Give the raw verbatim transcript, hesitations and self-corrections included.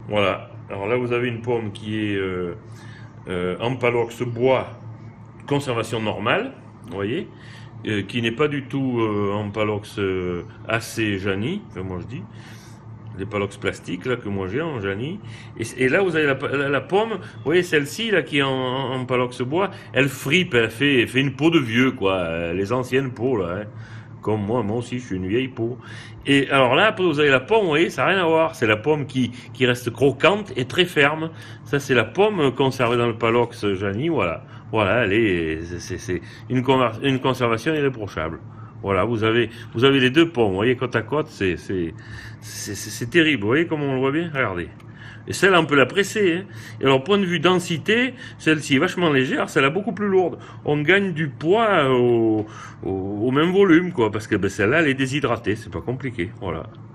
Voilà. Alors là, vous avez une pomme qui est euh, euh, Ampalox bois, conservation normale, vous voyez, euh, qui n'est pas du tout euh, Ampalox euh, assez Jani, que moi je dis, les palox plastiques là que moi j'ai en Jani. Et, et là, vous avez la, la, la pomme, vous voyez celle-ci là qui est en, en Ampalox bois, elle fripe, elle fait, elle fait une peau de vieux quoi, euh, les anciennes peaux là. Hein. Comme moi, moi aussi, je suis une vieille peau. Et alors là, après, vous avez la pomme, vous voyez, ça n'a rien à voir. C'est la pomme qui, qui reste croquante et très ferme. Ça, c'est la pomme conservée dans le Palox Jani, voilà. Voilà, elle est, c'est, c'est une, une conservation irréprochable. Voilà, vous avez, vous avez les deux pommes, vous voyez, côte à côte, c'est, c'est, c'est, c'est, c'est terrible. Vous voyez comment on le voit bien? Regardez. Et celle-là, on peut la presser. Hein. Et alors, point de vue densité, celle-ci est vachement légère, celle-là beaucoup plus lourde. On gagne du poids au, au, au même volume, quoi, parce que ben, celle-là, elle est déshydratée. C'est pas compliqué. Voilà.